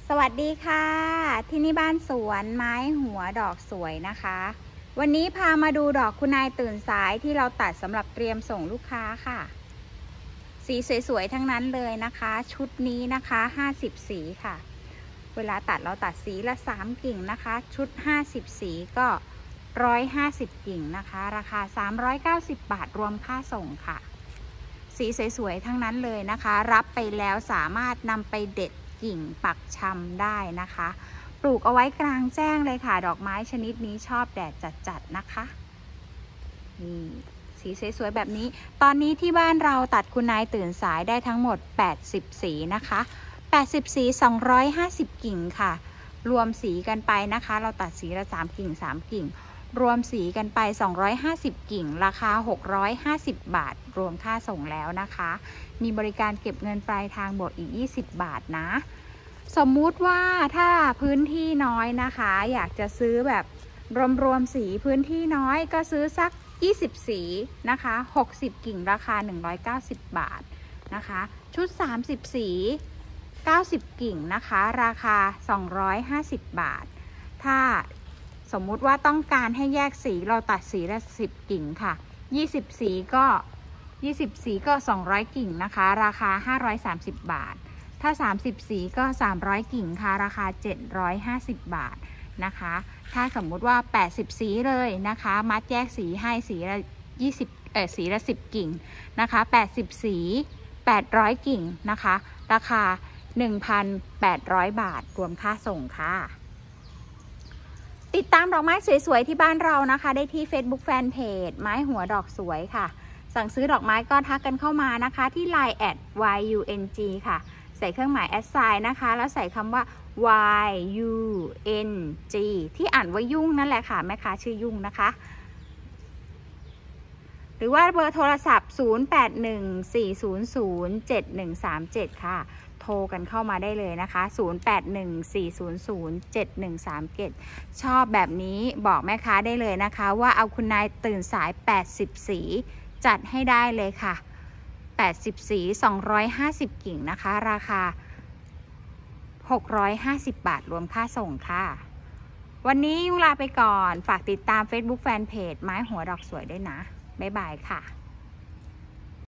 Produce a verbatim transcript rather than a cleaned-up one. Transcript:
สวัสดีค่ะที่นี่บ้านสวนไม้หัวดอกสวยนะคะวันนี้พามาดูดอกคุณนายตื่นสายที่เราตัดสำหรับเตรียมส่งลูกค้าค่ะสีสวยๆทั้งนั้นเลยนะคะชุดนี้นะคะห้าสิบสีค่ะเวลาตัดเราตัดสีละสามกิ่งนะคะชุดห้าสิบสีก็หนึ่งร้อยห้าสิบกิ่งนะคะราคาสามร้อยเก้าสิบบาทรวมค่าส่งค่ะสีสวยๆทั้งนั้นเลยนะคะรับไปแล้วสามารถนำไปเด็ดกิ่งปักชำได้นะคะปลูกเอาไว้กลางแจ้งเลยค่ะดอกไม้ชนิดนี้ชอบแดดจัดๆนะคะนี่สีสวยๆแบบนี้ตอนนี้ที่บ้านเราตัดคุณนายตื่นสายได้ทั้งหมดแปดสิบสีนะคะแปดสิบสีสองร้อยห้าสิบกิ่งค่ะรวมสีกันไปนะคะเราตัดสีละสามกิ่งสามกิ่งรวมสีกันไปสองร้อยห้าสิบกิ่งราคาหกร้อยห้าสิบบาทรวมค่าส่งแล้วนะคะมีบริการเก็บเงินปลายทางบวกอีกยี่สิบบาทนะสมมุติว่าถ้าพื้นที่น้อยนะคะอยากจะซื้อแบบรวมๆสีพื้นที่น้อยก็ซื้อสักยี่สิบสีนะคะหกสิบกิ่งราคาหนึ่งร้อยเก้าสิบบาทนะคะชุดสามสิบสีเก้าสิบกิ่งนะคะราคาสองร้อยห้าสิบบาทถ้าสมมุติว่าต้องการให้แยกสีเราตัดสีละสิบกิ่งค่ะยี่สิบสีก็ยี่สิบสีก็สองร้อยกิ่งนะคะราคาห้าร้อยสามสิบบาทถ้าสามสิบสีก็สามร้อยกิ่งค่ะราคาเจ็ดร้อยห้าสิบบาทนะคะถ้าสมมุติว่าแปดสิบสีเลยนะคะมัดแยกสีให้สีละยี่สิบเอ่อสีละสิบกิ่งนะคะแปดสิบสีแปดร้อยกิ่งนะคะราคา หนึ่งพันแปดร้อย บาทรวมค่าส่งค่ะติดตามดอกไม้สวยๆที่บ้านเรานะคะได้ที่ Facebook Fanpage ไม้หัวดอกสวยค่ะสั่งซื้อดอกไม้ก็ทักกันเข้ามานะคะที่ ไลน์ แอท วาย ยู เอ็น จี ค่ะใส่เครื่องหมายแอดไซน์นะคะแล้วใส่คำว่า Y U N G ที่อ่านว่ายุ่งนั่นแหละค่ะแม่ค้าชื่อยุ่งนะคะหรือว่าเบอร์โทรศัพท์ ศูนย์ แปด หนึ่ง สี่ ศูนย์ ศูนย์ เจ็ด หนึ่ง สาม เจ็ด ค่ะโทรกันเข้ามาได้เลยนะคะ ศูนย์ แปด หนึ่ง สี่ ศูนย์ ศูนย์ เจ็ด หนึ่ง สาม เจ็ด ชอบแบบนี้บอกแม่ค้าได้เลยนะคะว่าเอาคุณนายตื่นสายแปดสิบสีจัดให้ได้เลยค่ะแปดสิบสีสองร้อยห้าสิบกิ่งนะคะราคาหกร้อยห้าสิบบาทรวมค่าส่งค่ะวันนี้ยุ่งลาไปก่อนฝากติดตาม Facebook Fanpage ไม้หัวดอกสวยด้วยนะบ๊ายบายค่ะ